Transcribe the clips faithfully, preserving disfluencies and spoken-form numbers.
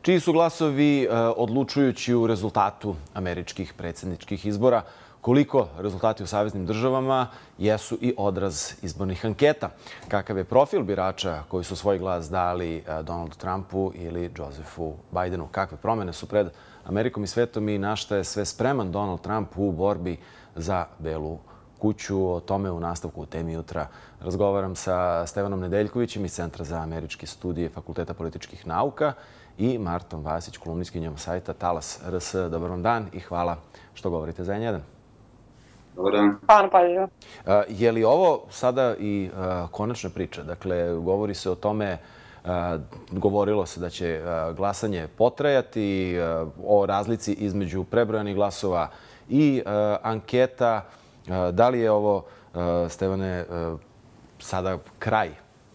Čiji su glasovi odlučujući u rezultatu američkih predsjedničkih izbora? Koliko rezultati u saveznim državama jesu i odraz izbornih anketa? Kakav je profil birača koji su svoj glas dali Donaldu Trumpu ili Josephu Bidenu? Kakve promjene su pred Amerikom i svetom i na šta je sve spreman Donald Trump u borbi za Belu kuću? O tome u nastavku u temi jutra razgovaram sa Stevanom Nedeljkovićem iz Centra za američke studije Fakulteta političkih nauka i Martom Vasić, kolumnistkinjom sajta Talas R S. Dobar vam dan i hvala što govorite za N jedan. Dobar dan. Hvala na pažnju. Je li ovo sada i konačna priča? Dakle, govori se o tome, govorilo se da će glasanje potrajati, o razlici između prebrojanih glasova i anketa. Da li je ovo, Stevane, sada kraj?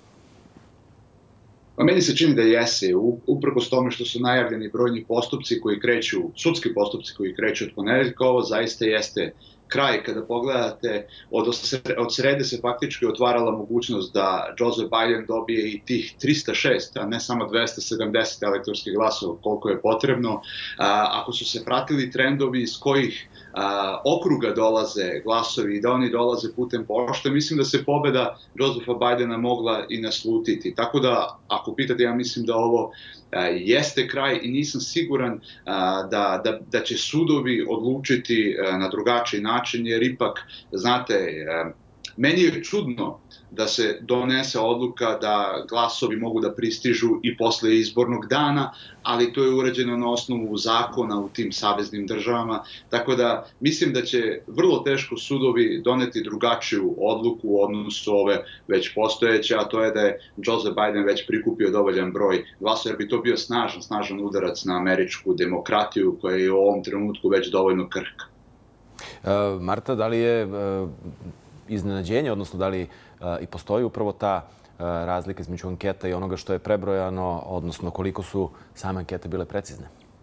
Meni se čini da jeste, uprkos tome što su najavljeni brojni postupci koji kreću, sudski postupci koji kreću od ponedeljka, ovo zaista jeste kraj. Kada pogledate, od srede se faktički otvarala mogućnost da Joseph Biden dobije i tih trista šest, a ne samo dvesta sedamdeset elektorskih glasova koliko je potrebno. Ako su se pratili trendovi iz kojih okruga dolaze glasovi i da oni dolaze putem pošte, mislim da se pobjeda Josepha Bidena mogla i naslutiti. Tako da, ako pitate, ja mislim da ovo jeste kraj i nisam siguran da, da, da će sudovi odlučiti na drugačiji način, jer ipak, znate, meni je čudno da se donese odluka da glasovi mogu da pristižu i posle izbornog dana, ali to je urađeno na osnovu zakona u tim saveznim državama, tako da mislim da će vrlo teško sudovi doneti drugačiju odluku u odnosu ove već postojeće, a to je da je Joseph Biden već prikupio dovoljan broj glasova, jer bi to bio snažan, snažan udarac na američku demokratiju koja je u ovom trenutku već dovoljno krhka. Marta, da li je iznenađenje, odnosno da li i postoji upravo ta razlika između anketa i onoga što je prebrojano, odnosno koliko su same ankete bile precizne?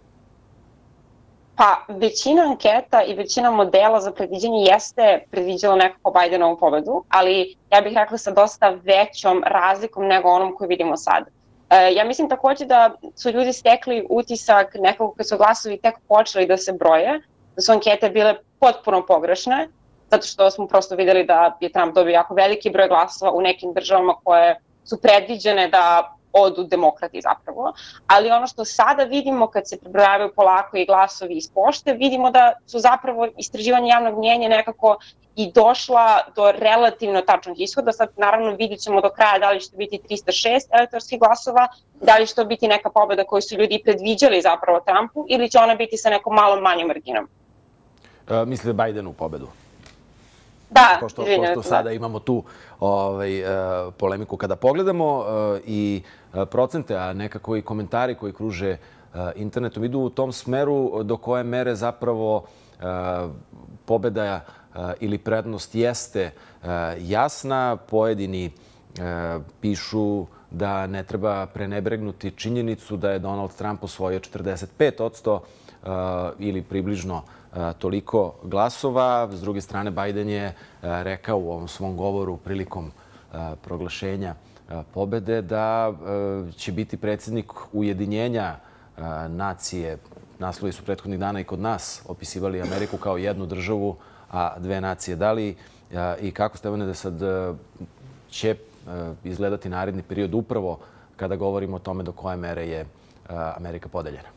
Pa, većina anketa i većina modela za predviđanje jeste predviđala nekako Bidenovu pobedu, ali ja bih rekla sa dosta većom razlikom nego onom koju vidimo sad. Ja mislim također da su ljudi stekli utisak nekako kad su glasovi tek počeli da se broje, da su ankete bile potpuno pogrešne, zato što smo prosto vidjeli da je Trump dobio jako veliki broj glasova u nekim državama koje su predviđene da odu demokrati zapravo. Ali ono što sada vidimo kad se prebrojavaju polako i glasovi iz pošte, vidimo da su zapravo istraživanje javnog mnjenja nekako i došla do relativno tačnog ishoda. Sad naravno vidjet ćemo do kraja da li će to biti trista šest elektorskih glasova, da li će to biti neka pobjeda koju su ljudi predviđali zapravo Trumpu ili će ona biti sa nekom malom manjom marginom. Mislite Bidenu pobedu? Da, pošto, pošto sada imamo tu ovaj, polemiku. Kada pogledamo i procente, a nekako i komentari koji kruže internetom idu u tom smeru do koje mere zapravo pobjeda ili prednost jeste jasna. Pojedini pišu da ne treba prenebregnuti činjenicu da je Donald Trump osvojio četrdeset pet posto ili približno toliko glasova. S druge strane, Biden je rekao u ovom svom govoru prilikom proglašenja pobede da će biti predsjednik ujedinjenja nacije. Naslovi su prethodnih dana i kod nas opisivali Ameriku kao jednu državu, a dve nacije. Da li i kako, Stevane, da sad će izgledati naredni period upravo kada govorimo o tome do koje mere je Amerika podeljena?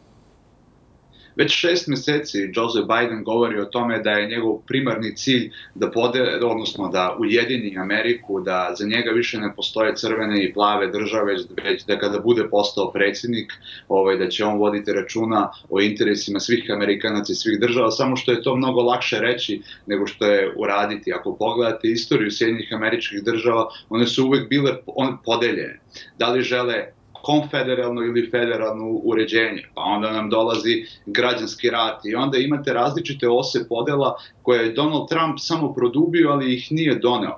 Već šest mjeseci Joseph Biden govori o tome da je njegov primarni cilj da podeli, odnosno da ujedini Ameriku, da za njega više ne postoje crvene i plave države, već da kada bude postao predsjednik, ovaj, da će on voditi računa o interesima svih Amerikanaca i svih država, samo što je to mnogo lakše reći nego što je uraditi. Ako pogledate istoriju Sjedinjenih Američkih Država, one su uvek bile podeljene. Da li žele konfederalno ili federalno uređenje, pa onda nam dolazi građanski rat i onda imate različite ose podela koje je Donald Trump samo produbio, ali ih nije doneo.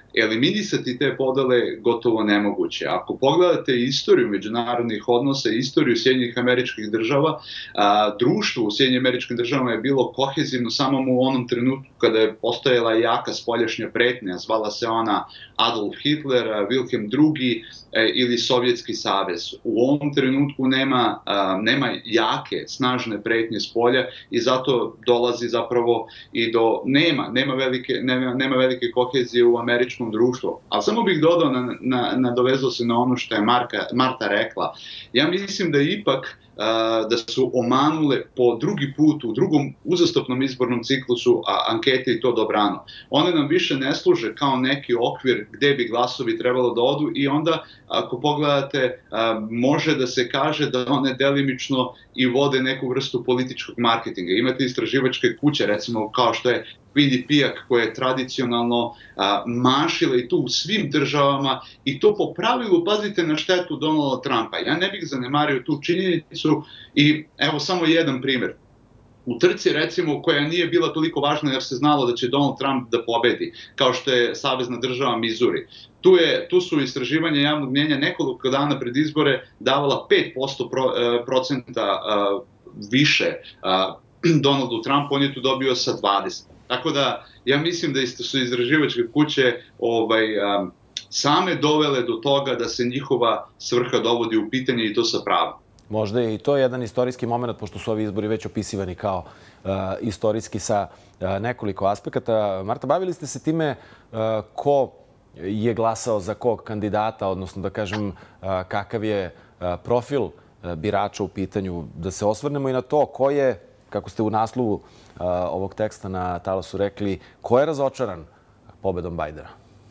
eliminisati te podele gotovo nemoguće. Ako pogledate istoriju međunarodnih odnosa, istoriju Sjedinjenih Američkih Država, društvo u Sjedinjenim Američkim Državama je bilo kohezivno samo u onom trenutku kada je postojala jaka spoljašnja pretnja, zvala se ona Adolf Hitler, Wilhelm drugi ili Sovjetski savez. U ovom trenutku nema, nema jake, snažne pretnje spolja i zato dolazi zapravo i do, nema, nema, velike, nema, nema velike kohezije u američkom društvu. Ali samo bih dodao, na, na, nadovezao se na ono što je Marka, Marta rekla. Ja mislim da ipak da su omanule po drugi put u drugom uzastopnom izbornom ciklusu ankete i to dobrano. One nam više ne služe kao neki okvir gde bi glasovi trebalo da odu i onda, ako pogledate, može da se kaže da one delimično i vode neku vrstu političkog marketinga. Imate istraživačke kuće, recimo kao što je Quinnipiac, koja je tradicionalno a, mašila i to u svim državama i to po pravilu, pazite, na štetu Donalda Trumpa. Ja ne bih zanemario tu činjenicu i evo samo jedan primjer. U trci, recimo, koja nije bila toliko važna jer se znalo da će Donald Trump da pobedi, kao što je savezna država Missouri. Tu, je, tu su istraživanja javnog mnjenja nekoliko dana pred izbore davala pet posto pro, procenta a, više a, Donaldu Trumpu, on je tu dobio sa dvadeset. Tako da, ja mislim da su istraživačke kuće ovaj, um, same dovele do toga da se njihova svrha dovodi u pitanje i to sa pravom. Možda je i to jedan istorijski moment, pošto su ovi izbori već opisivani kao uh, istorijski sa uh, nekoliko aspekata. Marta, bavili ste se time uh, ko je glasao za kog kandidata, odnosno da kažem uh, kakav je uh, profil uh, birača u pitanju, da se osvrnemo i na to ko je, kako ste u naslovu uh, ovog teksta na Talasu rekli, ko je razočaran pobedom Bajdena?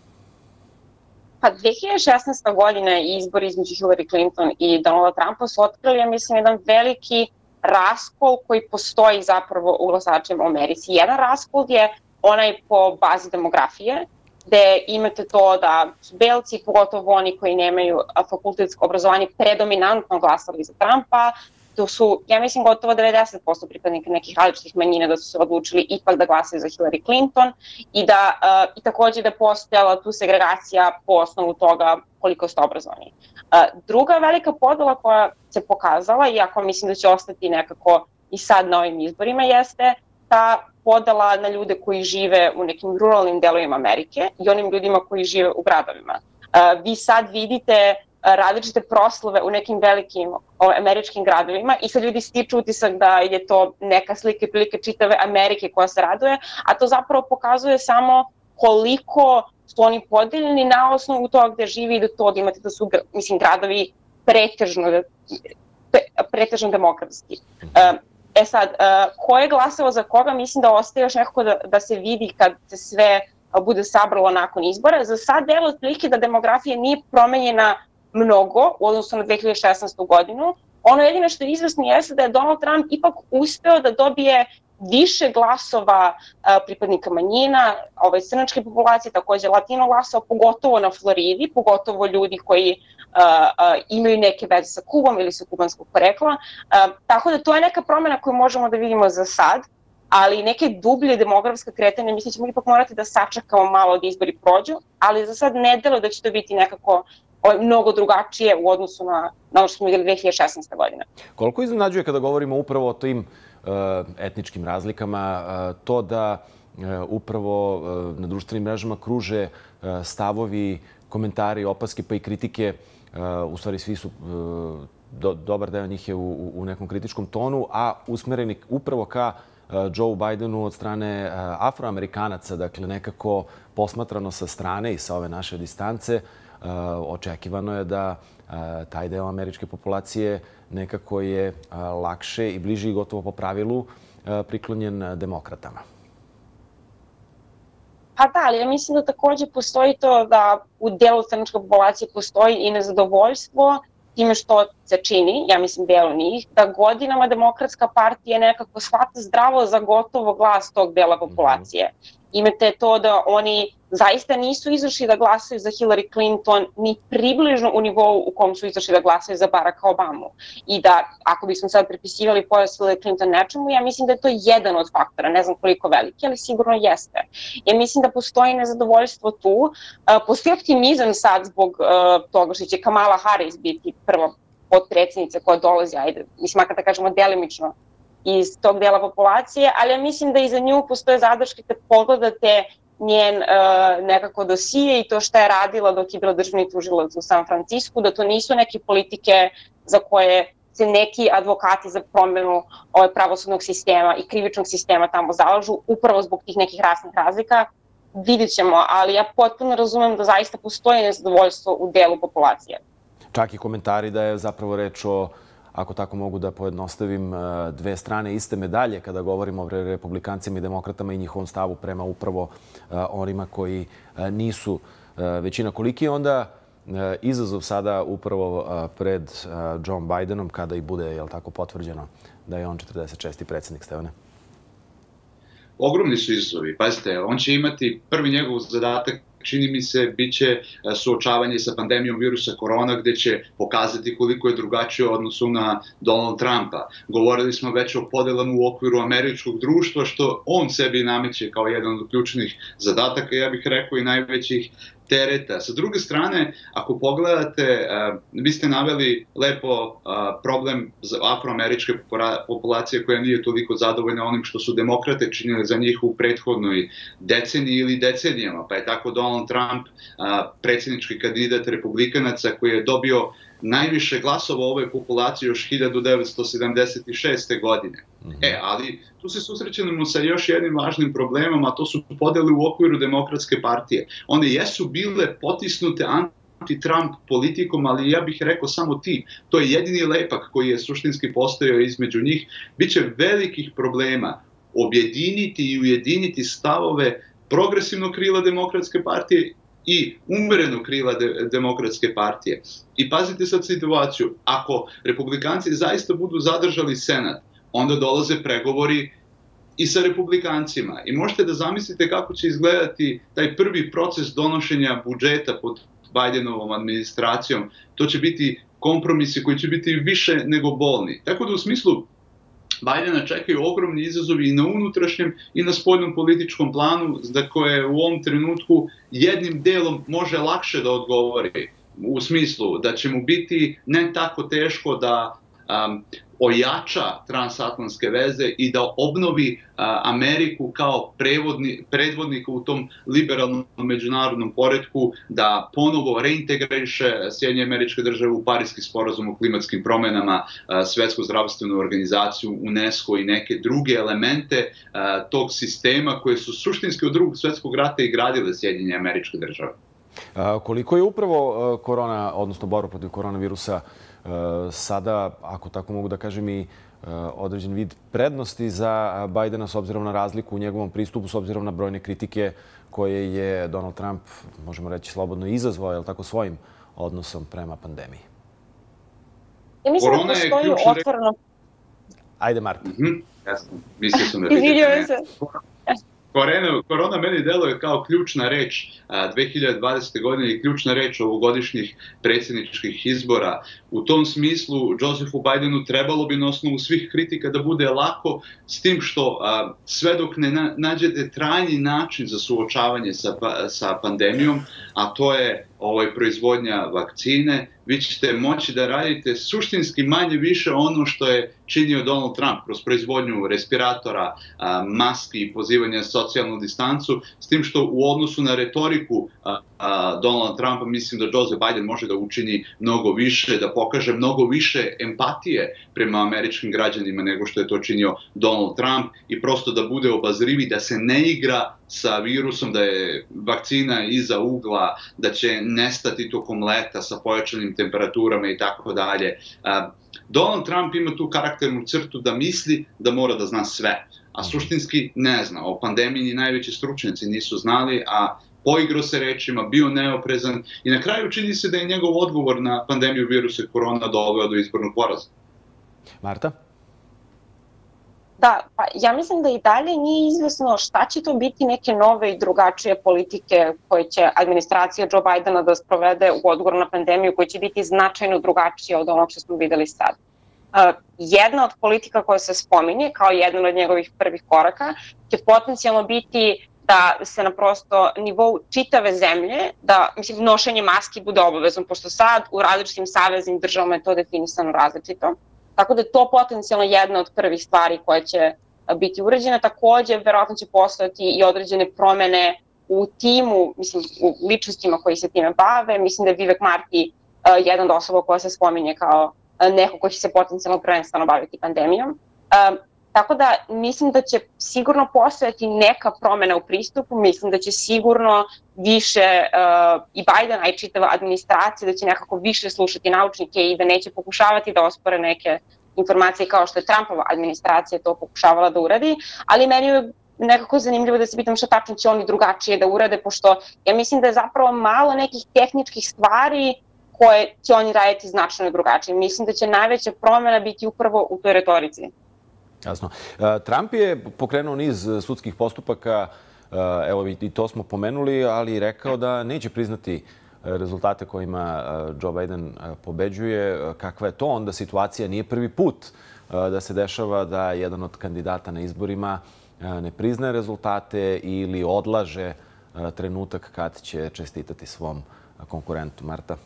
Pa dve hiljade šesnaesta. godine i izbori između Hillary Clinton i Donalda Trumpa su otkrili, ja mislim, jedan veliki raskol koji postoji zapravo u glasačima u Americi. Jedan raskol je onaj po bazi demografije, gde imate to da su belci, pogotovo oni koji nemaju fakultetsko obrazovanje, predominantno glasali za Trumpa. To su, ja mislim, gotovo devedeset posto pripadnika nekih različitih manjina da su se odlučili ipak da glasaju za Hillary Clinton i da uh, i takođe da postojala tu segregacija po osnovu toga koliko ste obrazovani. Uh, druga velika podela koja se pokazala, iako mislim da će ostati nekako i sad na ovim izborima, jeste ta podela na ljude koji žive u nekim ruralnim delovima Amerike i onim ljudima koji žive u gradovima. Uh, vi sad vidite različite proslove u nekim velikim američkim gradovima i sad ljudi stiču utisak da je to neka slika i prilike čitave Amerike koja se raduje, a to zapravo pokazuje samo koliko su oni podeljeni na osnovu toga gde živi i do toga imate da su, mislim, gradovi pretežno, pretežno demokratski. E sad, ko je glasao za koga, mislim da ostaje još nekako da, da se vidi kad se sve bude sabralo nakon izbora. Za sad delo otprilike da demografija nije promenjena mnogo u odnosu na dve hiljade šesnaestu. godinu. Ono jedino što je izvesno jeste da je Donald Trump ipak uspeo da dobije više glasova a, pripadnika manjina, ove crnačke populacije, takođe latino glasova, pogotovo na Floridi, pogotovo ljudi koji a, a, imaju neke veze sa Kubom ili sa kubanskog porekla. A, tako da to je neka promena koju možemo da vidimo za sad, ali neke dublje demografske kretanje, mislim, ćemo ipak morati da sačekamo malo da izbori prođu, ali za sad ne delo da će to biti nekako mnogo drugačije u odnosu na, na ono što smo vidjeli dve hiljade šesnaeste. godine. Koliko iznenađuje kada govorimo upravo o tim uh, etničkim razlikama, uh, to da uh, upravo uh, na društvenim mrežama kruže uh, stavovi, komentari, opaske pa i kritike, uh, u stvari svi su, uh, do, dobar deo njih je u, u nekom kritičkom tonu, a usmereni upravo ka uh, Joe Bidenu od strane uh, afroamerikanaca, dakle nekako posmatrano sa strane i sa ove naše distance. Uh, očekivano je da uh, taj deo američke populacije nekako je uh, lakše i bliže i gotovo po pravilu uh, priklonjen demokratama. Pa da, ali ja mislim da takođe postoji to da u delu crnačke populacije postoji i nezadovoljstvo time što se čini, ja mislim delu njih, da godinama Demokratska partija nekako shvata zdravo za gotovo glas tog dela populacije. Imate to da oni zaista nisu izašli da glasaju za Hillary Clinton ni približno u nivou u kom su izašli da glasaju za Baracka Obamu. I da, ako bismo sad prepisivali pojas Hillary Clinton nečemu, ja mislim da je to jedan od faktora, ne znam koliko veliki, ali sigurno jeste. Ja mislim da postoji nezadovoljstvo tu, postoji optimizam sad zbog toga što će Kamala Harris biti prva potpredsjednica koja dolazi, ajde, mislim, makar da kažemo delimično, iz tog dela populacije, ali ja mislim da iza nju postoje zadrške kad pogledate njen uh, nekako dosije i to što je radila dok je bila državni tužilac u San Francisku, da to nisu neke politike za koje se neki advokati za promjenu ovaj, pravosudnog sistema i krivičnog sistema tamo zalažu, upravo zbog tih nekih rasnih razlika. Vidjet ćemo, ali ja potpuno razumem da zaista postoji nezadovoljstvo u delu populacije. Čak i komentari da je zapravo reč o, ako tako mogu da pojednostavim, dve strane iste medalje kada govorimo o republikancima i demokratama i njihovom stavu prema upravo onima koji nisu većina. Koliki je onda izazov sada upravo pred Joe Bidenom kada i bude, jel tako, potvrđeno da je on četrdeset šesti predsjednik, Stevane? Ogromni su izazovi. Pazite, on će imati prvi njegov zadatak, čini mi se, bit će suočavanje sa pandemijom virusa korona, gde će pokazati koliko je drugačije u odnosu na Donald Trumpa. Govorili smo već o podelama u okviru američkog društva, što on sebi nameće kao jedan od ključnih zadataka, ja bih rekao i najvećih tereta. Sa druge strane, ako pogledate, vi ste naveli lepo problem afroameričke populacije koja nije toliko zadovoljna onim što su demokrate činili za njih u prethodnoj deceniji ili decenijama, pa je tako Donald Trump, predsjednički kandidat republikanaca koji je dobio najviše glasova ove populacije još hiljadu devetsto sedamdeset šeste. godine. E, ali tu se susrećemo sa još jednim važnim problemom, a to su podele u okviru Demokratske partije. One jesu bile potisnute anti-Trump politikom, ali ja bih rekao samo ti. To je jedini lepak koji je suštinski postojao između njih. Biće velikih problema objediniti i ujediniti stavove progresivnog krila Demokratske partije i umerenog krila de, Demokratske partije. I pazite sad situaciju, ako republikanci zaista budu zadržali Senat, onda dolaze pregovori i sa republikancima. I možete da zamislite kako će izgledati taj prvi proces donošenja budžeta pod Bidenovom administracijom. To će biti kompromisi koji će biti više nego bolni. Tako da u smislu Bidena čekaju ogromni izazovi i na unutrašnjem i na spoljnom političkom planu, za koje u ovom trenutku jednim delom može lakše da odgovori. U smislu da će mu biti ne tako teško da um, ojača transatlantske veze i da obnovi uh, Ameriku kao prevodni, predvodnika u tom liberalnom međunarodnom poretku, da ponovo reintegriše Sjedinjene Američke Države u Pariski sporazum o klimatskim promenama, uh, Svetsku zdravstvenu organizaciju, UNESCO i neke druge elemente uh, tog sistema koje su suštinski od drugog svjetskog rata i gradile Sjedinjene Američke Države. A, koliko je upravo korona, odnosno borba protiv koronavirusa, sada, ako tako mogu da kažem, i određen vid prednosti za Bidena s obzirom na razliku u njegovom pristupu, s obzirom na brojne kritike koje je Donald Trump, možemo reći slobodno, izazvao, je li tako, svojim odnosom prema pandemiji? Ja mislim da postoji otvoreno... Ajde, Marta. Mm-hmm. Jasno, mislio sam da vidite. Korona, korona meni deluje kao ključna reč dve hiljade dvadesete. godine i ključna reč ovogodišnjih predsjedničkih izbora. U tom smislu, Josephu Bidenu trebalo bi na osnovu svih kritika da bude lako, s tim što a, sve dok ne na, nađete trajni način za suočavanje sa, sa pandemijom, a to je ovaj, proizvodnja vakcine, vi ćete moći da radite suštinski manje više ono što je činio Donald Trump kroz proizvodnju respiratora, a, maski i pozivanja socijalnu distancu, s tim što u odnosu na retoriku a, a, Donald Trumpa mislim da Joseph Biden može da učini mnogo više, da pokaže mnogo više empatije prema američkim građanima nego što je to činio Donald Trump i prosto da bude obazrivi, da se ne igra sa virusom, da je vakcina iza ugla, da će nestati tokom leta sa pojačanim temperaturama i tako dalje. Donald Trump ima tu karakternu crtu da misli da mora da zna sve, a suštinski ne zna. O pandemiji najveći stručnjaci nisu znali, a poigrao se rečima, bio neoprezan i na kraju čini se da je njegov odgovor na pandemiju virusa korona doveo do izbornog poraza. Marta? Da, pa ja mislim da i dalje nije izvesno šta će to biti neke nove i drugačije politike koje će administracija Joe Bidena da sprovede u odgovoru na pandemiju, koje će biti značajno drugačije od onog što smo videli sad. Uh, jedna od politika koja se spominje kao jedan od njegovih prvih koraka će potencijalno biti da se na prosto nivou čitave zemlje, da mislim, nošenje maski bude obavezno, pošto sad u različitim saveznim državama je to definisano različito. Tako da je to potencijalno jedna od prvih stvari koja će biti urađena. Takođe, verovatno će postojati i određene promene u timu, mislim, u ličnostima koji se time bave. Mislim da je Vivek Marti uh, jedan od osoba koja se spominje kao uh, neko ko će se potencijalno prvenstveno baviti pandemijom. Uh, tako da mislim da će sigurno postojati neka promena u pristupu, mislim da će sigurno više uh, i Biden, a i čitava administracija, da će nekako više slušati naučnike i da neće pokušavati da ospore neke informacije kao što je Trumpova administracija to pokušavala da uradi, ali meni je nekako zanimljivo da se pitam šta tačno će oni drugačije da urade, pošto ja mislim da je zapravo malo nekih tehničkih stvari koje će oni raditi značajno drugačije. Mislim da će najveća promena biti upravo u toj retorici. Jasno. Trump je pokrenuo niz sudskih postupaka, evo i to smo pomenuli, ali rekao da neće priznati rezultate kojima Joe Biden pobeđuje. Kakva je to onda situacija? Nije prvi put da se dešava da jedan od kandidata na izborima ne priznaje rezultate ili odlaže trenutak kad će čestitati svom konkurentu. Marta?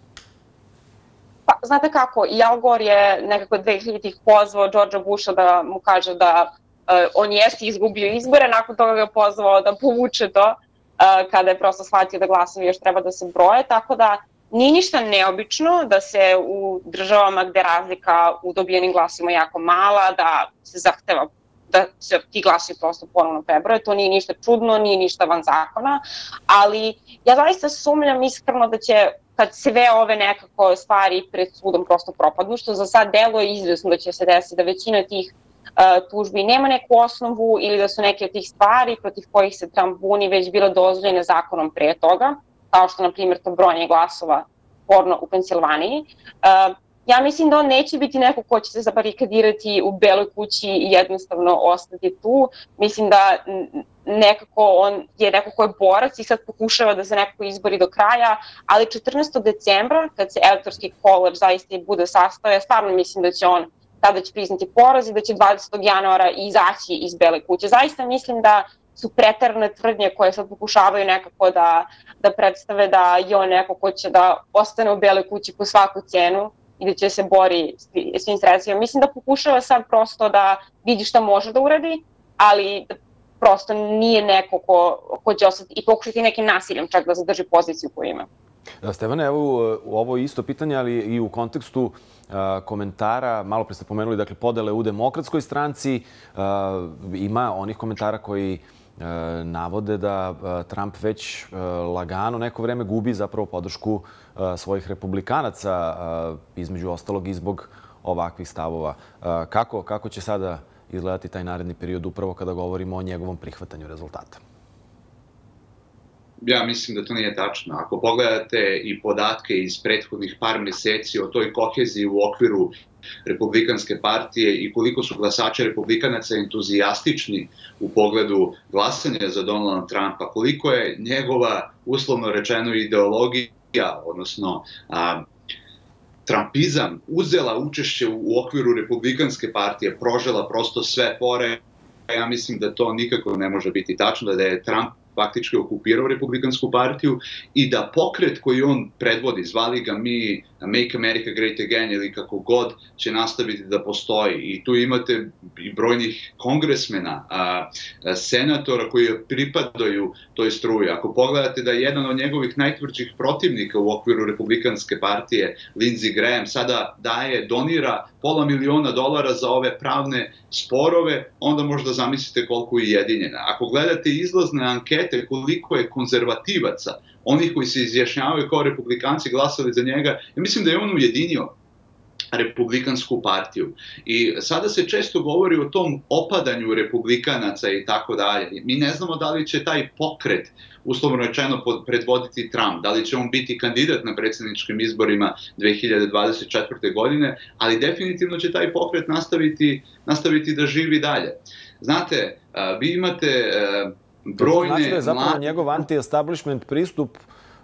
Pa, znate kako, i Al Gore je nekako dve hiljaditih pozvao Georgea Busha da mu kaže da uh, on jeste izgubio izbore, nakon toga ga je pozvao da povuče to uh, kada je prosto shvatio da glasovi još treba da se broje, tako da nije ništa neobično da se u državama gde razlika u dobijenim glasima jako mala, da se zahteva da se ti glasovi prosto ponovno prebroje, to nije ništa čudno, nije ništa van zakona, ali ja zaista sumnjam iskreno da će kad sve ove nekako stvari pred sudom prosto propadnu, što za sad deluje izvesno da će se desiti da većina tih uh, tužbi nema neku osnovu ili da su neke od tih stvari protiv kojih se Trump buni već bila dozvoljene zakonom pre toga, kao što na primjer to brojanje glasova sporno u Pensilvaniji. Uh, ja mislim da on neće biti neko ko će se zabarikadirati u Beloj kući i jednostavno ostati tu. Mislim da nekako on je neko ko je borac i sad pokušava da se nekako izbori do kraja, ali četrnaestog decembra, kad se elektorski college zaista i bude sastao, ja stvarno mislim da će on tada će priznati poraz i da će dvadesetog januara izaći iz Bele kuće. Zaista mislim da su preterane tvrdnje koje sad pokušavaju nekako da, da predstave da je on neko ko će da ostane u Beloj kući po svaku cenu i da će se bori svim sredstvima. Mislim da pokušava sad prosto da vidi šta može da uradi, ali prosto nije neko ko, ko će ostati i pokušati nekim nasiljem čak da zadrži poziciju koju ima. Stevane, evo ovo isto pitanje, ali i u kontekstu a, komentara, malo pre ste pomenuli, dakle, podele u Demokratskoj stranci, a, ima onih komentara koji a, navode da a, Trump već a, lagano neko vreme gubi zapravo podršku a, svojih republikanaca, a, između ostalog i zbog ovakvih stavova. A, kako, kako će sada izgledati taj naredni period upravo kada govorimo o njegovom prihvatanju rezultata? Ja mislim da to nije tačno. Ako pogledate i podatke iz prethodnih par meseci o toj koheziji u okviru Republikanske partije i koliko su glasači republikanaca entuzijastični u pogledu glasanja za Donalda Trumpa, koliko je njegova, uslovno rečeno, ideologija, odnosno a, Trumpizam, uzela učešće u okviru Republikanske partije, prožela prosto sve pore, ja mislim da to nikako ne može biti tačno, da je Trump faktički okupirao Republikansku partiju i da pokret koji on predvodi, zvali ga mi Make America Great Again ili kako god, će nastaviti da postoji. I tu imate i brojnih kongresmena, a, a, senatora koji pripadaju toj struji. Ako pogledate da je jedan od njegovih najtvrđih protivnika u okviru Republikanske partije, Lindsey Graham, sada daje, donira pola miliona dolara za ove pravne sporove, onda možda zamislite koliko je ujedinjena. Ako gledate izlazne ankete, koliko je konzervativaca, onih koji se izjašnjavaju kao republikanci, glasali za njega, ja mislim da je on ujedinio Republikansku partiju. I sada se često govori o tom opadanju republikanaca i tako dalje. Mi ne znamo da li će taj pokret, uslovno rečeno, predvoditi Trump, da li će on biti kandidat na predsjedničkim izborima dve hiljade dvadeset četvrte. godine, ali definitivno će taj pokret nastaviti, nastaviti da živi dalje. Znate, vi imate brojne... To znači da je zapravo njegov anti-establishment pristup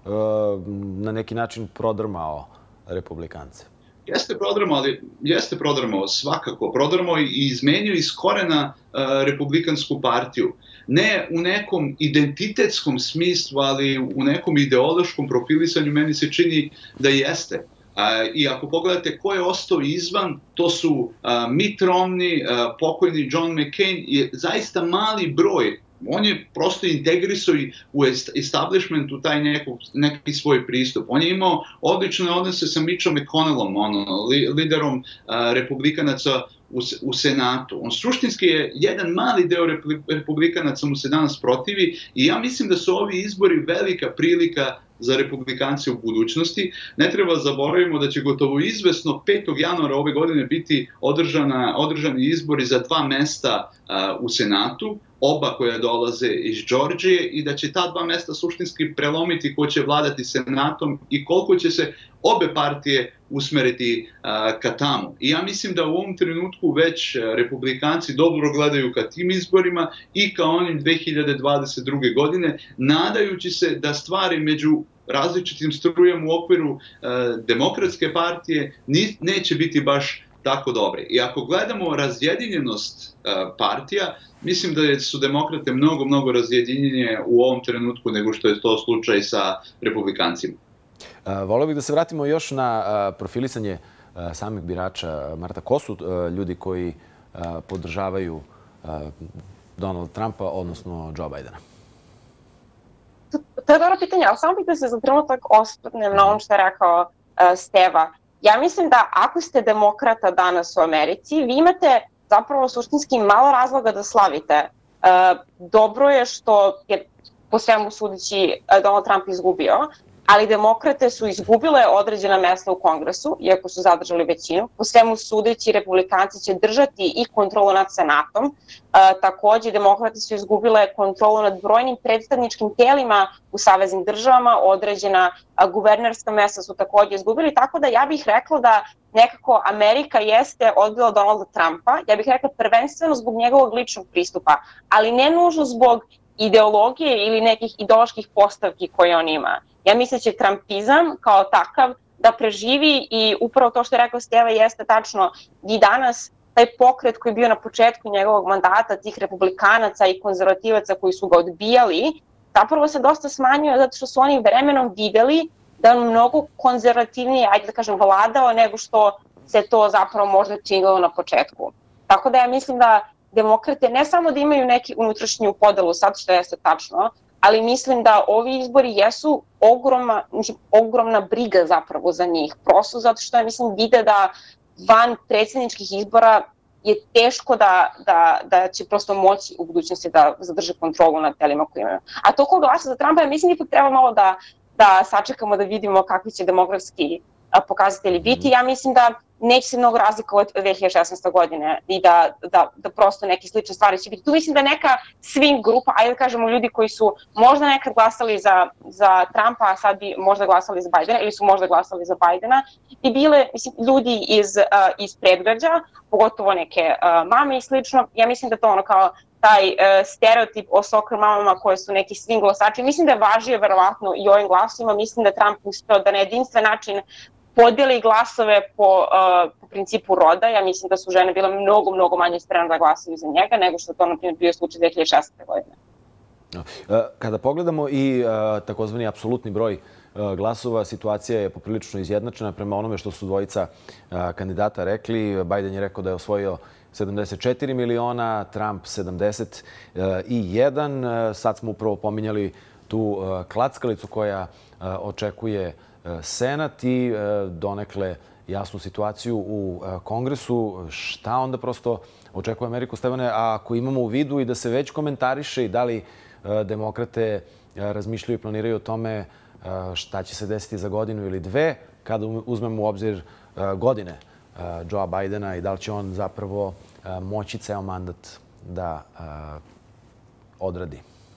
na neki način prodrmao republikance. Jeste prodrmao, ali jeste prodrmao svakako. Prodrmao i izmenio iz korena Republikansku partiju. Ne u nekom identitetskom smislu, ali u nekom ideološkom profilisanju meni se čini da jeste. I ako pogledate ko je ostao izvan, to su Mitt Romney, pokojni John McCain, je zaista mali broj. On je prosto integrisao u establishmentu taj neki svoj pristup. On je imao odlične odnose sa Mitchom McConnellom, liderom republikanaca u Senatu. On suštinski je jedan mali deo republikanaca mu se danas protivi i ja mislim da su ovi izbori velika prilika za republikance u budućnosti. Ne treba zaboravimo da će gotovo izvesno petog januara ove godine biti održani izbori za dva mesta u Senatu, oba koja dolaze iz Džordžije, i da će ta dva mesta suštinski prelomiti ko će vladati Senatom i koliko će se obe partije usmeriti ka tamo. I ja mislim da u ovom trenutku već republikanci dobro gledaju ka tim izborima i ka onim dve hiljade dvadeset druge. godine, nadajući se da stvari među različitim strujama u okviru demokratske partije neće biti baš tako dobre. I ako gledamo razjedinjenost partija, mislim da su demokrate mnogo, mnogo razjedinjenije u ovom trenutku nego što je to slučaj sa republikancima. Voleo bih da se vratimo još na profilisanje samih birača. Marta, ko su ljudi koji podržavaju Donalda Trumpa, odnosno Joe Bidena? To je dobro pitanje, ali samo bih da se za trenutak osvrnem na ono što je rekao Steva. Ja mislim da ako ste demokrata danas u Americi, vi imate zapravo suštinski malo razloga da slavite. Dobro je što je po svemu sudeći Donald Trump izgubio, ali demokrate su izgubile određena mesta u Kongresu, iako su zadržali većinu. Po svemu sudeći, republikanci će držati i kontrolu nad Senatom. Takođe, demokrate su izgubile kontrolu nad brojnim predstavničkim telima u saveznim državama, određena guvernerska mesta su takođe izgubili, tako da ja bih rekla da nekako Amerika jeste odbila Donalda Trumpa, ja bih rekla prvenstveno zbog njegovog ličnog pristupa, ali ne nužno zbog ideologije ili nekih ideoloških postavki koje on ima. Ja mislim da će trumpizam kao takav da preživi i upravo to što je rekao Steva jeste tačno. I danas taj pokret koji je bio na početku njegovog mandata, tih republikanaca i konzervativaca koji su ga odbijali, zapravo se dosta smanjuje zato što su oni vremenom videli da je on mnogo konzervativnije, ajde da kažem, vladao nego što se to zapravo možda činilo na početku. Tako da ja mislim da demokrate ne samo da imaju neki unutrašnju podelu, sad što jeste tačno, ali mislim da ovi izbori jesu ogromna, mislim, ogromna briga zapravo za njih. Prosto zato što ja mislim vide da van predsjedničkih izbora je teško da, da, da će prosto moći u budućnosti da zadrže kontrolu nad telima koje imaju. A to ko glasa za Trumpa, ja mislim ipak treba malo da, da sačekamo da vidimo kakvi će demografski pokazatelji biti. Ja mislim da neće se mnogo razlikovati od dve hiljade šesnaeste. godine i da, da, da prosto neke slične stvari će biti. Tu mislim da neka swing grupa, ajde da kažemo ljudi koji su možda nekad glasali za, za Trumpa, a sad bi možda glasali za Bidena ili su možda glasali za Bidena, bi bile mislim, ljudi iz, uh, iz predgrađa, pogotovo neke uh, mame i slično. Ja mislim da to ono kao taj uh, stereotip o soccer mamama koje su neki swing glasači. Mislim da je važio verovatno i ovim glasovima. Mislim da je Trump uspeo da na jedinstven način podijeli glasove po, uh, po principu roda. Ja mislim da su žene bile mnogo, mnogo manje spremne da glasaju za njega nego što to, na primjer, bio slučaj dve hiljade šesnaeste. godine. Kada pogledamo i uh, takozvani apsolutni broj uh, glasova, situacija je poprilično izjednačena prema onome što su dvojica uh, kandidata rekli. Biden je rekao da je osvojio sedamdeset četiri miliona, Trump sedamdeset jedan. Uh, sad smo upravo pominjali tu uh, klackalicu koja uh, očekuje Senat i donekle jasnu situaciju u Kongresu. Šta onda prosto očekuje Ameriku, Stevane? A ako imamo u vidu i da se već komentariše i da li demokrate razmišljaju i planiraju o tome šta će se desiti za godinu ili dve, kada uzmemo u obzir godine Joea Bidena i da li će on zapravo moći ceo mandat da odradi?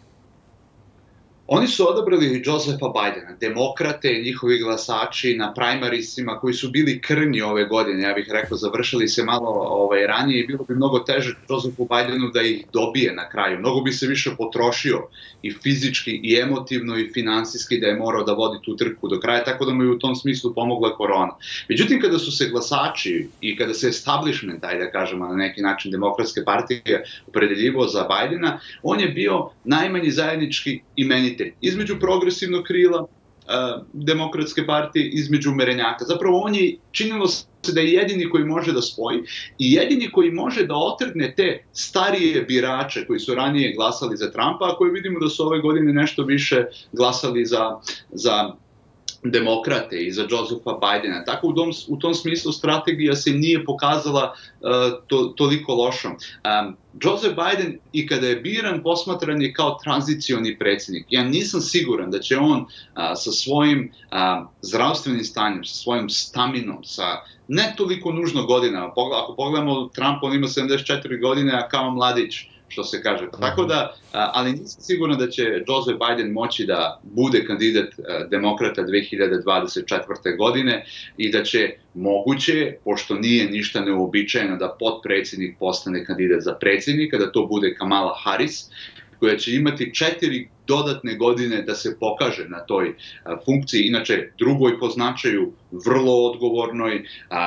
Oni su odabrali Josepha Bidena, demokrate, njihovi glasači na primarisima koji su bili krnji ove godine, ja bih rekao, završili se malo ovaj, ranije i bilo bi mnogo teže Josephu Bidenu da ih dobije na kraju. Mnogo bi se više potrošio i fizički, i emotivno, i finansijski da je morao da vodi tu trku do kraja, tako da mu je u tom smislu pomogla korona. Međutim, kada su se glasači i kada se establishment, ajde da kažemo na neki način, demokratske partije opredeljivao za Bidena, on je bio najmanji zajednički imenitelj između progresivnog krila uh, demokratske partije, između umerenjaka. Zapravo on je, činilo se da je jedini koji može da spoji i jedini koji može da otrgne te starije birače koji su ranije glasali za Trumpa, a koji vidimo da su ove godine nešto više glasali za, za demokrate i za Josepha Bidena. Tako u tom, u tom smislu strategija se nije pokazala uh, to, toliko lošom. Um, Joseph Biden i kada je biran posmatran je kao tranzicioni predsjednik. Ja nisam siguran da će on uh, sa svojim uh, zdravstvenim stanjem, sa svojim staminom, sa ne toliko nužno godinama. Ako pogledamo, Trump on ima sedamdeset četiri godine, a kao mladić, što se kaže. Tako da, ali nisam siguran da će Joseph Biden moći da bude kandidat demokrata dve hiljade dvadeset četvrte. godine i da će moguće, pošto nije ništa neuobičajeno da potpredsjednik postane kandidat za predsjednika, da to bude Kamala Harris, koja će imati četiri dodatne godine da se pokaže na toj funkciji, inače drugoj po značaju, vrlo odgovornoj,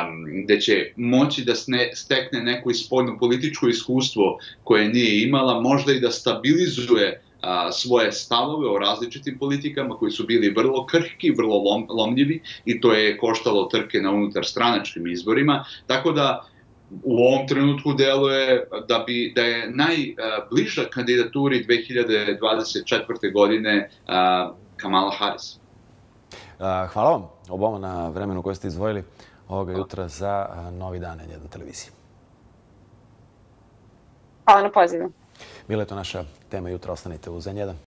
gde će moći da stekne neko spoljno političko iskustvo koje nije imala, možda i da stabilizuje svoje stavove o različitim politikama koji su bili vrlo krhki, vrlo lomljivi i to je koštalo trke na unutar stranačkim izborima, tako da u ovom trenutku deluje da, bi, da je najbliža kandidaturi dve hiljade dvadeset četvrte. godine Kamala Harris. Hvala vam oboma na vremenu koje ste izdvojili ovoga jutra za Novi dan N jedan televiziji. Hvala na pozivu. Bila je to naša tema jutra. Ostanite uz N jedan.